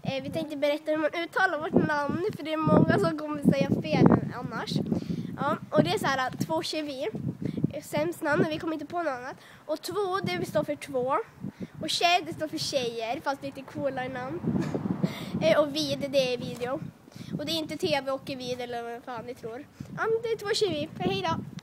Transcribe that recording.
Vi tänkte berätta hur man uttalar vårt namn, för det är många som kommer säga fel annars. Ja, och det är så här, 2 tjejer. Sämst namn, vi kommer inte på något annat. Och 2, det står för 2. Och tjej, det står för tjejer, fast lite coolare namn. Och vid, det är video. Och det är inte tv och vid eller vad fan ni tror. Ja, men det är 2 tjejer. Hej då!